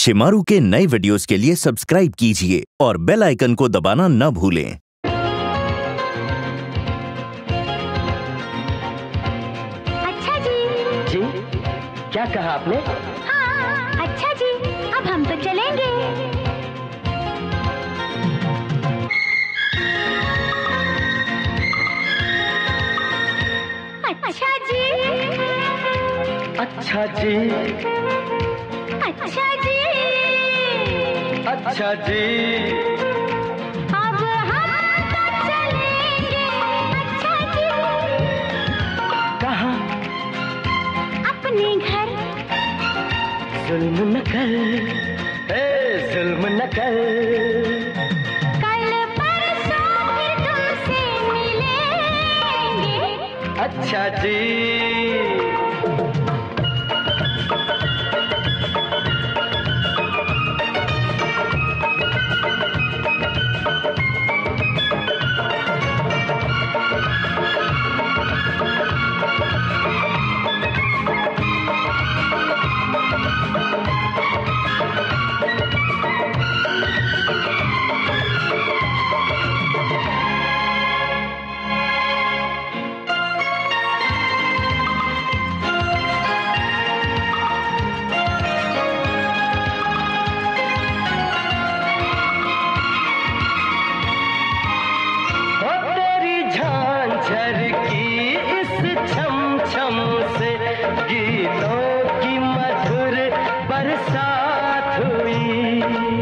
शिमारू के नए वीडियोस के लिए सब्सक्राइब कीजिए और बेल आइकन को दबाना न भूलें। अच्छा जी। जी क्या कहा आपने? हाँ अच्छा जी, अब हम तो चलेंगे। अच्छा जी। अच्छा जी। अच्छा जी। अच्छा जी। अब हम तो चलेंगे। अच्छा जी। कहाँ? अपने घर। जुल्म न कर, जुल्म न कर। कल परसों फिर तुमसे मिलेंगे। अच्छा जी। गीतों की मधुर बरसात हुई।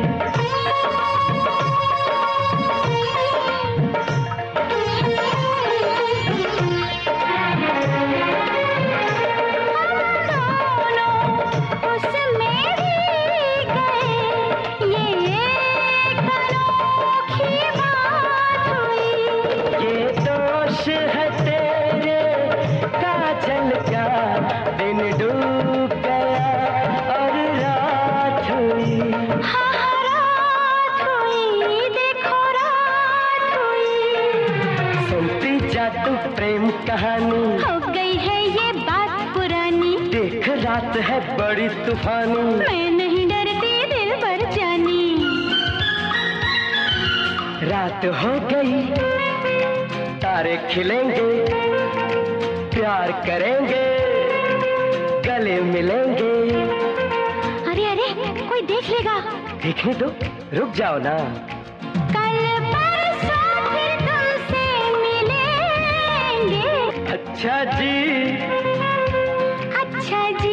ये दोष है तेरे काजल का, दिन डूब गया और रात हुई। रात हुई, देखो रात हुई। सुनती जा तू प्रेम कहानी, हो गई है ये बात पुरानी। देख रात है बड़ी तूफानी, मैं नहीं डरती दिल पर जानी। रात हो गई तारे खिलेंगे, प्यार करेंगे, गले मिलेंगे। अरे अरे कोई देख लेगा। देखने दो, रुक जाओ ना। कल परसों फिर तुमसे मिलेंगे। अच्छा जी। अच्छा जी।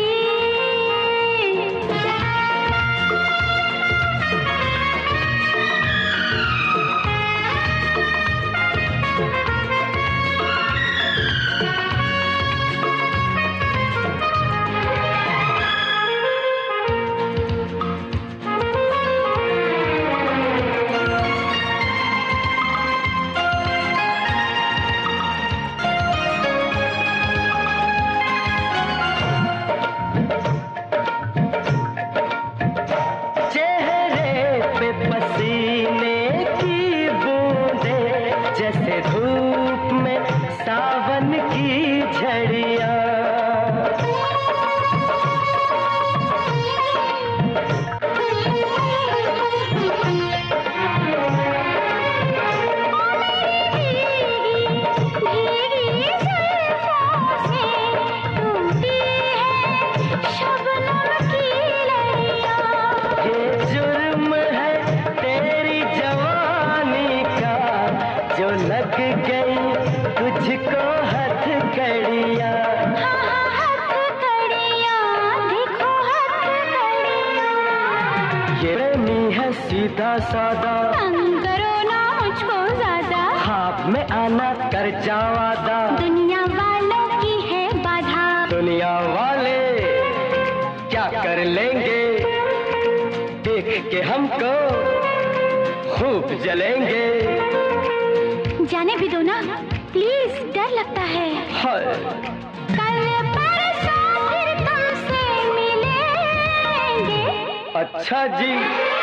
पसीने की बूंदें जैसे धूप में सावन की झड़ियाँ। जो लग गई तुझको हथकड़ियाँ। हथकड़ियाँ, देखो हथकड़ियाँ। ये प्रेमी है सीधा सादा, तंग करो ना मुझको ज्यादा। ख्वाब में आना कर जाओ वादा, दुनिया वालों की है बाधा। दुनिया वाले क्या कर लेंगे, देख के हमको खूब जलेंगे। जाने भी दो ना प्लीज, डर लगता है। कल परसों फिर तुमसे मिलेंगे। अच्छा जी।